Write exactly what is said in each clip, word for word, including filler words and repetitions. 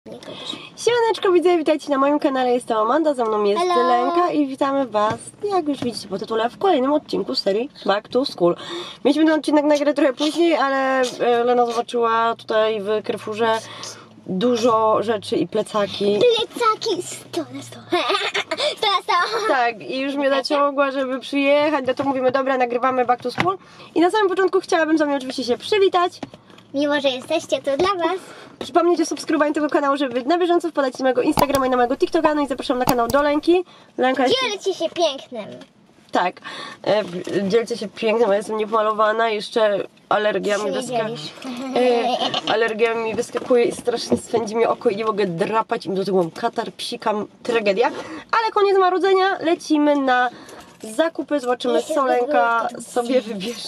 Siemaneczko, widzowie, witajcie na moim kanale, jestem Amanda, ze mną jest Hello. Lenka i witamy was, jak już widzicie po tytule, w kolejnym odcinku serii Back to School. Mieliśmy ten odcinek nagrać trochę później, ale Lena zobaczyła tutaj w Carrefourze dużo rzeczy i plecaki. Plecaki sto na sto. sto na sto. Tak, i już mnie naciągła, żeby przyjechać, no to mówimy, dobra, nagrywamy Back to School. I na samym początku chciałabym z wami oczywiście się przywitać. Mimo, że jesteście, to dla was. Przypomnijcie o subskrybowaniu tego kanału, żeby być na bieżąco, wpadać na mojego Instagrama i na mojego TikToka, no i zapraszam na kanał do Lenki. Lenka jest... Dzielcie się pięknym. Tak, e, dzielcie się pięknym, ja jestem niepomalowana, jeszcze alergia mi, wyska... e, alergia mi wyskakuje i strasznie swędzi mi oko i nie mogę drapać, im do tego mam katar, psikam, tragedia. Ale koniec marudzenia, lecimy na zakupy, zobaczymy co Lenka sobie wybierze.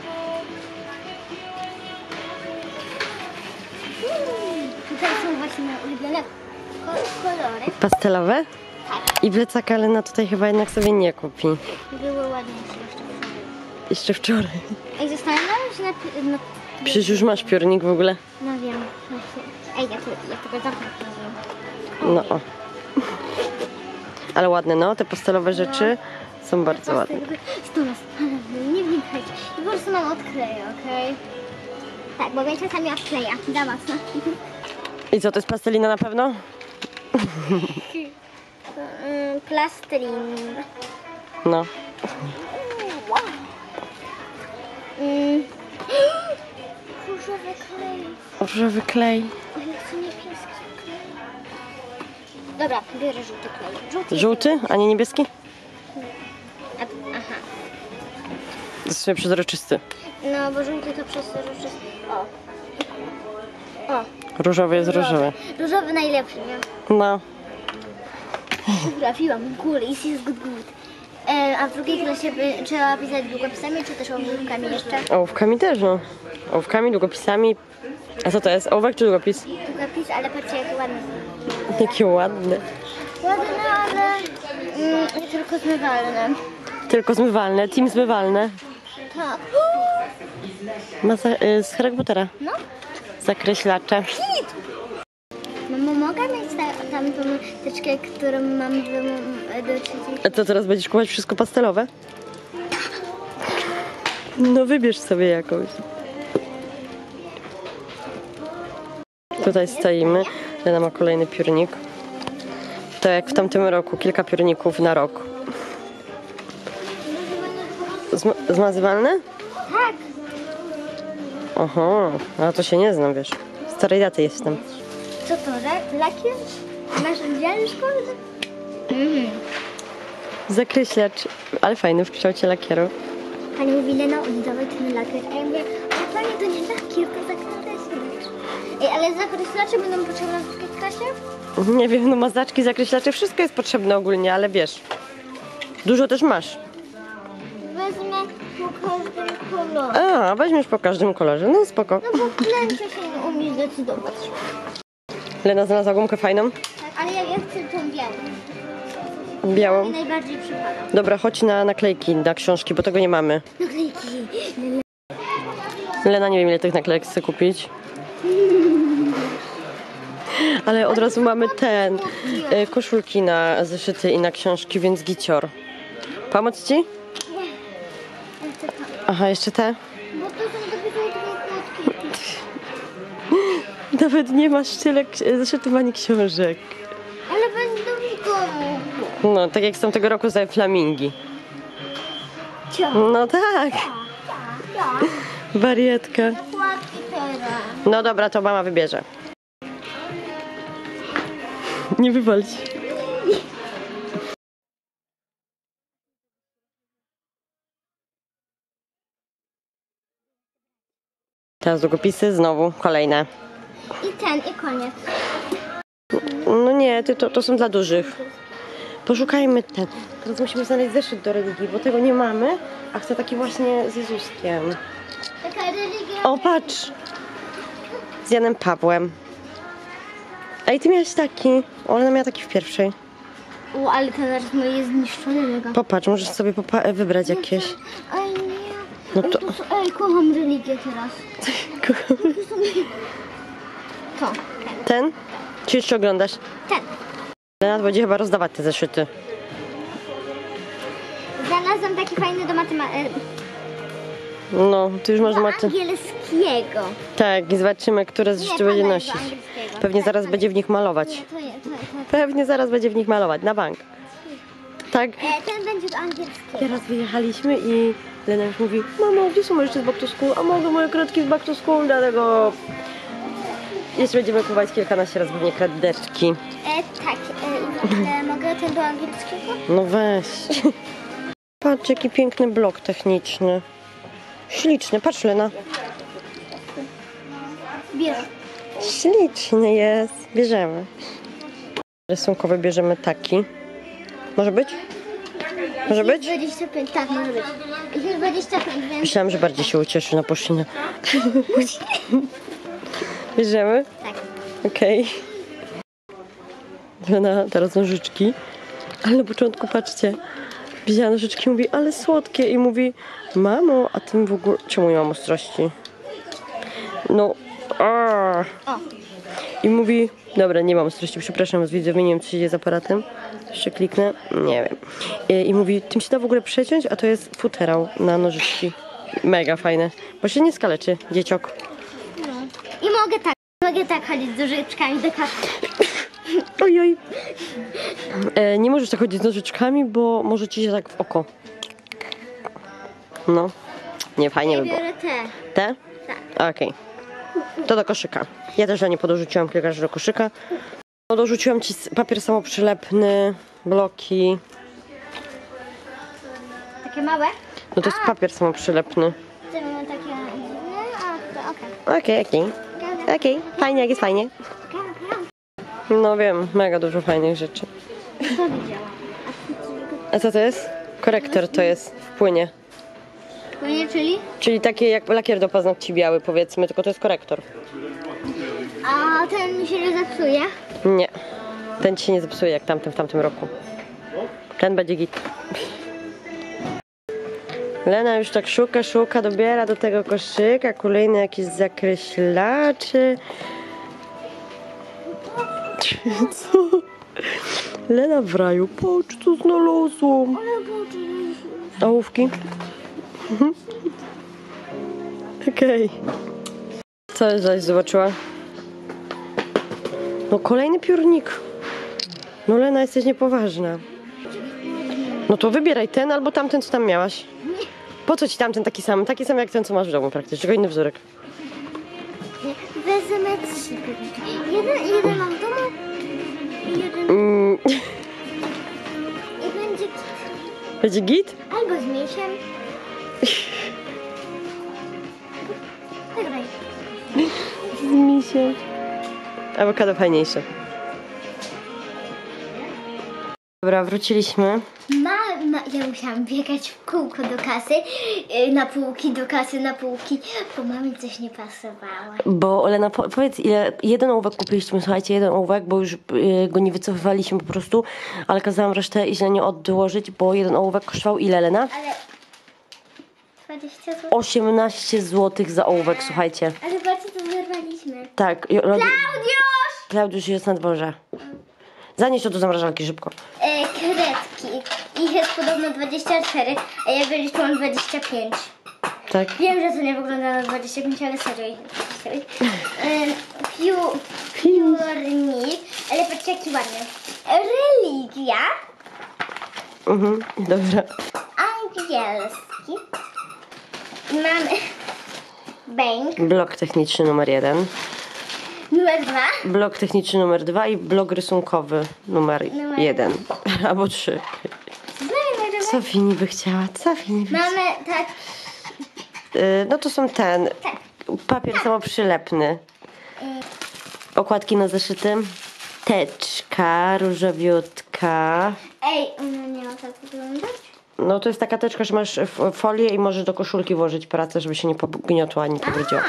Tutaj są właśnie moje ulubione kolory. Pastelowe? Tak. I plecaka Lena tutaj chyba jednak sobie nie kupi. Były ładniejsze jeszcze wczoraj. Jeszcze wczoraj. Ej, zastanawiam się na... No, Przecież już masz piórnik w ogóle. no wiem. Ej, ja, tu, ja tego zamknę. No o. Ale ładne, no, te pastelowe rzeczy są bardzo ładne. sto na sto. Nie wnikajcie. I po prostu mam odkleję, okej? Tak, bo więcej czasami odkleja. Za mocno. I co, to jest plastelina na pewno? Mm, Plastelin. No. Mm. Różowy klej. Różowy klej. O, ja chcę niebieski klej. Dobra, biorę żółty klej. Żółty, Żółty, a nie niebieski? A, aha. To jest sobie przezroczysty. No, bo żółty to przezroczysty. O. O. Różowy jest różowy. Różowy najlepszy, nie? No. Trafiłam, cool, is is good, good. E, a w drugiej klasie by, trzeba pisać długopisami, czy też ołówkami jeszcze? Ołówkami też, no. Ołówkami, długopisami. A co to jest? Ołówek czy długopis? Długopis, ale patrzcie, jakie ładne. Jakie ładne. Ładne, ale mm, nie tylko zmywalne. Tylko zmywalne, team zmywalne. Tak. Masa y, z Harry Pottera. No. Zakreślacze. Mamo, mogę mieć ta, tamtą teczkę, którą mam do, do trzeciej? A co, teraz będziesz kupować wszystko pastelowe? No wybierz sobie jakąś. Tutaj stoimy. Lena ma kolejny piórnik. To jak w tamtym roku, kilka piórników na rok. Zma zmazywalne? Tak. Oho, a to się nie znam, wiesz. Starej daty jestem. Co to, lakier? Masz udział w szkole? Mhm. Zakreślacz, ale fajny w kształcie lakieru. Pani mówi, Lena, oddawaj ten lakier. A ja mówię, a pani to nie lakier, to zakreślacz. Ej, ale zakreślacze będą potrzebne w drugiej klasie? Nie wiem, no mazaczki, zakreślacze, wszystko jest potrzebne ogólnie, ale wiesz. Dużo też masz. Wezmę po każdym kolorze. A, weźmiesz po każdym kolorze, no spoko. No bo klęczę się nie umie zdecydować. Lena znalazła gumkę fajną. Tak, ale ja, ja chcę tą białą. Białą. Mi najbardziej przypada. Dobra, chodź na naklejki, na książki, bo tego nie mamy. Naklejki. Lena nie wiem, ile tych naklejek chce kupić. Ale od razu mamy ten, y, koszulki na zeszyty i na książki, więc gicior. Pomóc ci? Nie. Ja chcę to. Aha, jeszcze te? Bo to są dopiero dwie kłódki. Nawet nie masz tyle zeszytów ani książek. Ale będą w domu. No, tak jak z tamtego roku za flamingi. Cio. No tak, Ja. warietka. Kładki teraz. No dobra, to mama wybierze. Nie wywalć. Teraz długopisy, znowu kolejne. I ten, i koniec. No nie, ty, to, to są dla dużych. Poszukajmy ten. Teraz musimy znaleźć zeszyt do religii, bo tego nie mamy, a chcę taki właśnie z Jezuskiem. Taka religia. O, patrz! Z Janem Pawłem. Ej, ty miałaś taki. Ona miała taki w pierwszej. O, ale ten zaraz mój jest zniszczony mega. Popatrz, możesz sobie popa wybrać jakieś. Ej, nie. No Ej, to... to są, ej, kocham religię teraz. To. Ten? Czy jeszcze oglądasz? Tak. Lena będzie chyba rozdawać te zeszyty. Znalazłam taki fajny do matematyki. No, ty już masz Do maty. angielskiego. Tak, i zobaczymy, które zeszyty będzie pana nosić. do angielskiego. Pewnie Tak, zaraz pan- będzie w nich malować. Nie, to nie, to, to, Pewnie zaraz będzie w nich malować, na bank. Tak. e, ten będzie do angielskiego. Teraz wyjechaliśmy i Lena już mówi: mamo, gdzie są moje rzeczy z back to school? A mogę moje kredki z back to school? Dlatego jeszcze będziemy kupować kilkanaście razy pewnie kredeczki. E, tak, e, e, mogę ten do angielskiego? No weź. Patrz, jaki piękny blok techniczny. Śliczny, patrz Lena. Bierz. Śliczny jest. Bierzemy. Rysunkowy bierzemy taki. Może być? Może być? dwadzieścia pięć, tak, może być. Jest dwadzieścia pięć, więc... Myślałam, że bardziej się ucieszy na puszczynę. Bierzemy? Tak. Okej. Lena teraz nożyczki. Ale na początku patrzcie. Wzięła nożyczki i mówi, ale słodkie. I mówi, mamo, a tym w ogóle... Czemu nie mam ostrości? No... aaa. O. I mówi, dobra, nie mam ostrości, przepraszam, z widzowie, nie wiem, co się dzieje z aparatem. Jeszcze kliknę, nie wiem. I, I mówi, tym się da w ogóle przeciąć, a to jest futerał na nożyczki. Mega fajne, bo się nie skaleczy, dzieciok. No. I mogę tak, mogę tak chodzić z nożyczkami do kasy. Ojoj. E, nie możesz tak chodzić z nożyczkami, bo może ci się tak w oko. No, nie, fajnie Ja by było. biorę te. Te? Tak. Okej. To do koszyka. Ja też dla niej podorzuciłam kilka rzeczy do koszyka. Dorzuciłam ci papier samoprzylepny, bloki. Takie małe? No to jest papier samoprzylepny. Te mamy takie... No, a, to okej. Okej, okej. Okej, fajnie, jak jest fajnie. No wiem, mega dużo fajnych rzeczy. To widziałam. A co to jest? Korektor to jest w płynie. Płynie, czyli? Czyli takie jak lakier do paznokci biały, powiedzmy, tylko to jest korektor. A ten mi się nie zepsuje? Nie. Ten ci się nie zepsuje jak tamten w tamtym roku. Ten będzie git. Lena już tak szuka, szuka, dobiera do tego koszyka kolejne jakieś zakreślacze. Co? Lena w raju, patrz co znalazłam. Ale Boże. Ołówki? Okej. Okay. Co zaś zobaczyła? No kolejny piórnik. No Lena, jesteś niepoważna. No to wybieraj ten albo tamten, co tam miałaś. Po co ci tamten taki sam? Taki sam jak ten, co masz w domu praktycznie, tylko inny wzorek. Wezmę trzy piórniki. Jeden, jeden mam w domu. I jeden... Mm. I będzie... Będzie git? Albo z misiem. Zagraj. Z misiem. Awokado fajniejsze. Dobra, wróciliśmy. Mama, ja musiałam biegać w kółko do kasy, yy, na półki, do kasy, na półki, bo mamie coś nie pasowało. Bo Lena, po, powiedz ile, jeden ołówek kupiliśmy, słuchajcie, jeden ołówek, bo już y, go nie wycofywaliśmy po prostu, ale kazałam resztę i źle nie odłożyć, bo jeden ołówek kosztował ile, Lena? Ale... dwadzieścia złotych? osiemnaście złotych za ołówek, słuchajcie. Ale bardzo to zerwaliśmy. Tak. i- Klaudiusz! Klaudiusz! Klaudiusz jest na dworze. Zanieś to do zamrażalki szybko. E, kredki. Ich jest podobno dwadzieścia cztery, a ja wyliczyłam dwadzieścia pięć. Tak? Wiem, że to nie wygląda na dwadzieścia pięć, ale serio ich dwadzieścia pięć. E, piu, piórnik, ale patrzcie jaki ładny. Religia. Mhm, dobra. Angielski. Mamy bank Blok techniczny numer jeden. numer dwa. Blok techniczny numer dwa i blok rysunkowy numer Numer jeden. Albo trzy. Znamy Co Fini by chciała? Co Fini by Mamy tak, Y, No to są ten. tak. Papier samoprzylepny. Okładki na zeszyty. Teczka różowiutka. Ej, ona miała tak wyglądać? No to jest taka teczka, że masz f- folię i możesz do koszulki włożyć pracę, żeby się nie pogniotła ani pobrudziła.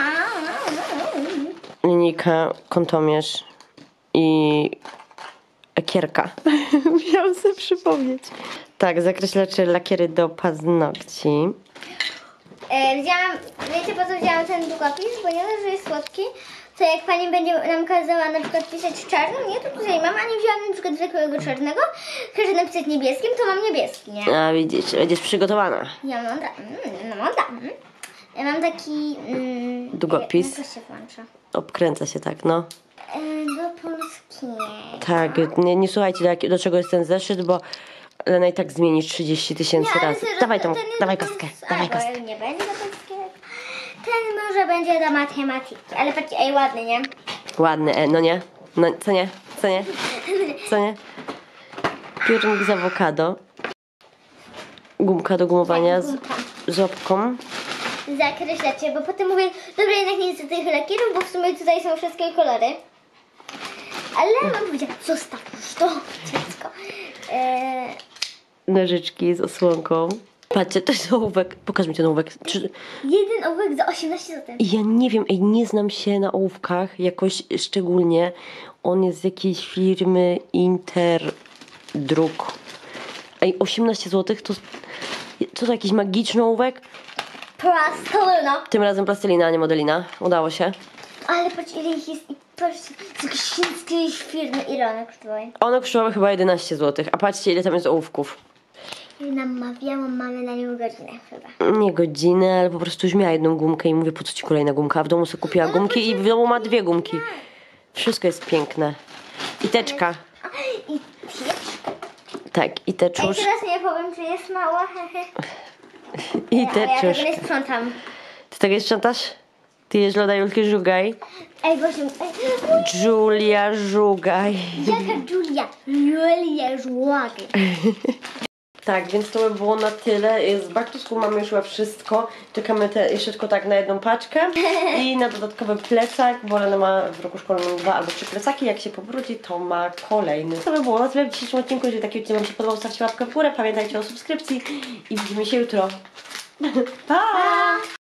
Linijka, kątomierz i ekierka. Miałam sobie przypomnieć. Tak, zakreślacze, lakiery do paznokci. E, wzięłam, wiecie po co wzięłam ten długopis? Bo nie dość, że jest słodki, to jak pani będzie nam kazała na przykład pisać czarną, nie, to tutaj mam, a nie wzięłam na przykład zwykłego czarnego, każe napisać niebieskim, to mam niebieski, nie? A widzisz, będziesz przygotowana. Ja mam, ta, mm, no mam ta, mm. Ja mam taki... Mm, Długopis. Jak to się włącza? Obkręca się tak, no. E, do polskiego. Tak, nie, nie słuchajcie do, jak, do czego jest ten zeszyt, bo Lena i tak zmieni trzydzieści tysięcy Nie, ale razy. to- Dawaj to- tą, ten- dawaj to- kostkę, a, dawaj bo kostkę. nie będzie do polskiego. Ten może będzie do matematyki, ale patrzcie, ej, ładny, nie? Ładny, e, no nie? No, co nie? Co nie? Co nie? Piórnik z awokado. Gumka do gumowania z, Gumka. z łapką. Zakreślacie, bo potem mówię, dobra, jednak nie chcę tych lakierów, bo w sumie tutaj są wszystkie kolory. Ale mam powiedziała, zostaw już to, dziecko. Eee, Nożyczki z osłonką. Patrzcie, to jest ołówek. Pokaż mi ten ołówek. Czy... jeden ołówek za osiemnaście złotych. Ja nie wiem, ej, nie znam się na ołówkach jakoś szczególnie. On jest z jakiejś firmy Interdruk. Ej, osiemnaście złotych to... Co to, jakiś magiczny ołówek? Plastelina. Tym razem plastelina, a nie modelina. Udało się. Ale patrz, ile ich jest i patrzcie, z jakiejś chińskiej firmy. Ile one kosztowały? One kosztowały chyba jedenaście złotych, a patrzcie, ile tam jest ołówków. Namawiałam mamę na nią godzinę chyba. Nie godzinę, ale po prostu już miała jedną gumkę i mówię, po co ci kolejna gumka? A w domu sobie kupiła gumki i w domu ma dwie gumki. Wszystko jest piękne. I teczka. I pieczka. Tak, i Ej, teczusz. teraz nie powiem, że jest mała. I Ale ja tego teczusz. nie sprzątam. Ty tak jest sprzątasz? Ty jesz loda Julki Żugaj. Ej, Boże, ej, Julia Żugaj. jaka Julia? Julia Żłagę. Tak, więc to by było na tyle. Z Back to School mamy już chyba wszystko. Czekamy te, jeszcze tylko tak na jedną paczkę i na dodatkowy plecak, bo Lena ma w roku szkolnym dwa albo trzy plecaki. Jak się pobrudzi, to ma kolejny. To by było na tyle w dzisiejszym odcinku. Jeżeli taki odcinek Wam się podobał, stawcie łapkę w górę. Pamiętajcie o subskrypcji i widzimy się jutro. Pa!